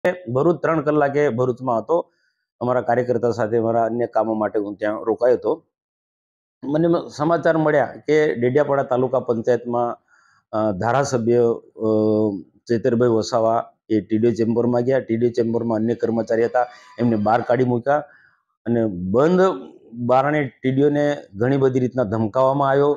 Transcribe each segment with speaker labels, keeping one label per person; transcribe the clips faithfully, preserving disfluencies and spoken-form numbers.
Speaker 1: ભરૂચ ત્રણ કલાકે ભરૂચમાં હતો અમારા કાર્યકર્તા સાથે મારા અન્ય કામો માટે હું ત્યાં રોકાયો હતો. મને સમાચાર મળ્યા કે ડેડિયાપાડા તાલુકા પંચાયતમાં ધારાસભ્ય ચૈતરભાઈ વસાવા એ ટીડીઓ ચેમ્બરમાં ગયા. ટીડીઓ ચેમ્બરમાં અન્ય કર્મચારી હતા, એમને બહાર કાઢી મૂક્યા અને બંધ બારણે ટીડીઓને ઘણી બધી રીતના ધમકાવવામાં આવ્યો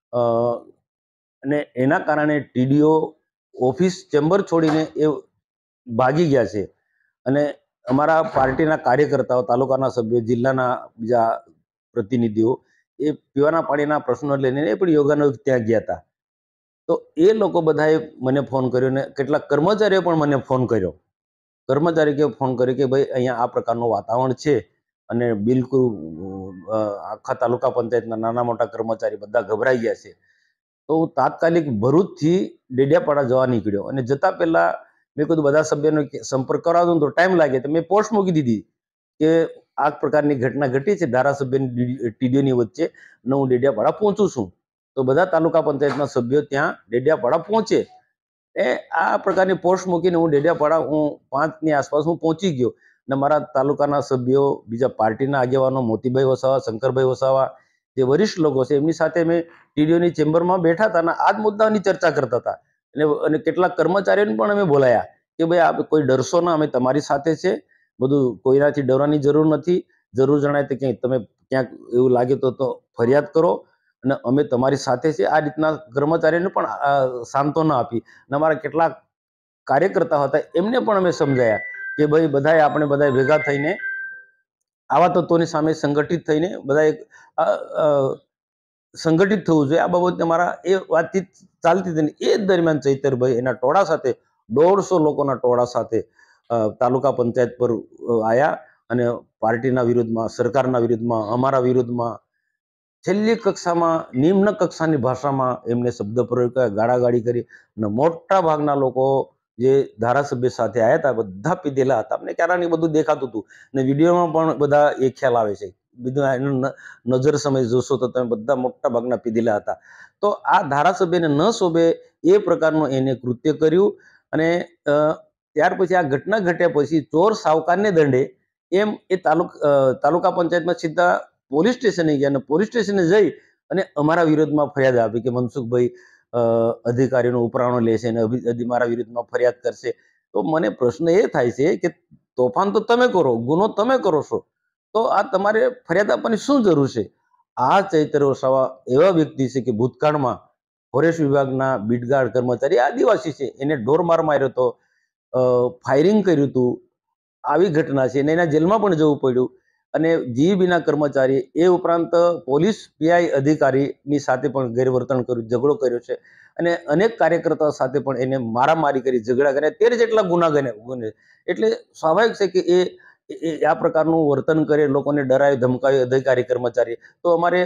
Speaker 1: અને એના કારણે ટીડીઓ ઓફિસ ચેમ્બર છોડીને એ ભાગી ગયા છે. અને અમારા પાર્ટીના કાર્યકર્તાઓ, તાલુકાના સભ્યો, જિલ્લાના બીજા પ્રતિનિધિઓ એ પીવાના પાણીના પ્રશ્નો લઈને એ પણ યોગાનો ત્યાં ગયા હતા. તો એ લોકો બધાએ મને ફોન કર્યો ને કેટલાક કર્મચારીઓ પણ મને ફોન કર્યો. કર્મચારીઓ ફોન કર્યો કે ભાઈ અહીંયા આ પ્રકારનું વાતાવરણ છે અને બિલકુલ આખા તાલુકા પંચાયતના નાના મોટા કર્મચારી બધા ગભરાઈ ગયા છે. તો હું તાત્કાલિક ભરૂચથી ડેડિયાપાડા જવા નીકળ્યો અને જતા પહેલા મેં કીધું બધા સભ્યોનો સંપર્ક કરાવતો તો ટાઈમ લાગે તો મેં પોસ્ટ મૂકી દીધી કે આ પ્રકારની ઘટના ઘટી છે ધારાસભ્યની ટીડીઓની વચ્ચે અને હું ડેડિયાપાડા પહોંચું છું. તો બધા તાલુકા પંચાયતના સભ્યો ત્યાં ડેડિયાપાડા પહોંચે એ આ પ્રકારની પોસ્ટ મૂકીને હું ડેડિયાપાડા હું પાંચની આસપાસ હું પહોંચી ગયો અને મારા તાલુકાના સભ્યો, બીજા પાર્ટીના આગેવાનો, મોતીભાઈ વસાવા, શંકરભાઈ વસાવા, જે વરિષ્ઠ લોકો છે એમની સાથે મેં ટીડીઓની ચેમ્બરમાં બેઠા હતા અને આ જ મુદ્દાની ચર્ચા કરતા હતા. અને કેટલાક કર્મચારીઓને પણ અમે બોલાયા કે ભાઈ આપ કોઈ ડરશો ના, અમે તમારી સાથે છે, બધું કોઈનાથી ડરવાની જરૂર નથી. જરૂર જણાય તો ક્યાંય તમે ક્યાંક એવું લાગે તો તો ફરિયાદ કરો અને અમે તમારી સાથે છે. આ રીતના કર્મચારીઓને પણ સાંત્વના આપી અને અમારા કેટલાક કાર્યકર્તા હતા એમને પણ અમે સમજાયા કે ભાઈ બધાએ આપણે બધા ભેગા થઈને આવા તત્વોની સામે સંગઠિત થઈને બધાએ સંગઠિત થવું જોઈએ. આ બાબતે અમારા એ વાતચીત ચાલતી હતી. એ જ દરમિયાન ચૈતરભાઈ એના ટોળા સાથે દોઢસો લોકોના ટોળા સાથે તાલુકા પંચાયત પર આવ્યા અને પાર્ટીના વિરુદ્ધમાં, સરકારના વિરુદ્ધમાં, અમારા વિરુદ્ધમાં છેલ્લી કક્ષામાં નિમ્ન કક્ષાની ભાષામાં એમને શબ્દ પ્રયોગ કર્યા, ગાળાગાળી કરી અને મોટા ભાગના લોકો જે ધારાસભ્ય સાથે આવ્યા હતા બધા પીધેલા હતા. અમને ક્યારેય બધું દેખાતું હતું અને વિડીયોમાં પણ બધા એ ખ્યાલ આવે છે. બીજું નજર સમય જોશો તો તમે બધા મોટા ભાગના પીધેલા હતા. તો આ ધારાસભ્યને ન શોભે એ પ્રકારનું એને કૃત્ય કર્યું અને ત્યાર પછી આ ઘટના ઘટ્યા પછી ચોર સાવકારને દંડે એમ એ તાલુક તાલુકા પંચાયતમાં સીધા પોલીસ સ્ટેશને ગયા અને પોલીસ સ્ટેશને જઈ અને અમારા વિરોધમાં ફરિયાદ આપી કે મનસુખભાઈ અધિકારીનો ઉપરાણો લે છે અને મારા વિરુદ્ધમાં ફરિયાદ કરશે. તો મને પ્રશ્ન એ થાય છે કે તોફાન તો તમે કરો, ગુનો તમે કરો છો, તો આ તમારે ફરિયાદ આપવાની શું જરૂર છે? આ ચૈતર વસાવા એવા વ્યક્તિ છે કે ભૂતકાળમાં ફોરેસ્ટ વિભાગના બીટગાર્ડ કર્મચારી આદિવાસી છે, એને ઢોર માર માર્યો હતો, ફાયરિંગ કર્યું હતું, આવી ઘટના છે અને એના જેલમાં પણ જવું પડ્યું. અને જીઈબીના કર્મચારી એ ઉપરાંત પોલીસ પીઆઈ અધિકારીની સાથે પણ ગેરવર્તન કર્યું, ઝઘડો કર્યો છે અને અનેક કાર્યકર્તાઓ સાથે પણ એને મારામારી કરી, ઝઘડા કર્યા, તેર જેટલા ગુના ગુને. એટલે સ્વાભાવિક છે કે એ આ પ્રકારનું વર્તન કરે, લોકોને ડરાવી ધમકાવી અધિકારી કર્મચારી. તો અમારે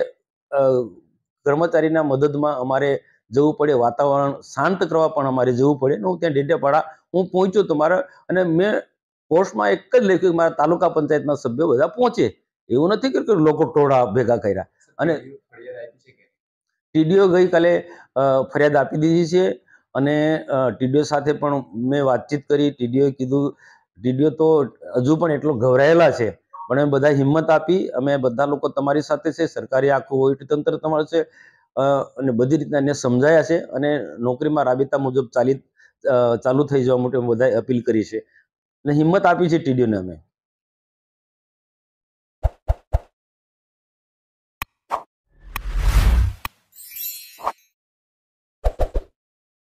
Speaker 1: કર્મચારીના મદદમાં અમારે જવું પડે, વાતાવરણ શાંત કરવા પણ અમારે જવું પડે. હું ત્યાં ડેડિયાપાડા હું પહોંચ્યો તો મારા અને મેં પોસ્ટમાં એક જ લખ્યું મારા તાલુકા પંચાયતના સભ્યો બધા પહોંચે. એવું નથી કે લોકો ટોળા ભેગા કર્યા. અને ટીડીઓ ગઈકાલે ફરિયાદ આપી દીધી છે અને ટીડીઓ સાથે પણ મેં વાતચીત કરી. ટીડીઓએ કીધું, ટીડીઓ તો હજુ પણ એટલો ગભરાયેલા છે પણ અમે બધા હિંમત આપી, અમે બધા લોકો તમારી સાથે છે, સરકારી આખું વહીવટીતંત્ર તમારું છે અને બધી રીતના એને સમજાયા છે અને નોકરીમાં રાબેતા મુજબ ચાલી ચાલુ થઈ જવા માટે બધાએ અપીલ કરી છે અને હિંમત આપી છે ટીડીઓને અમે.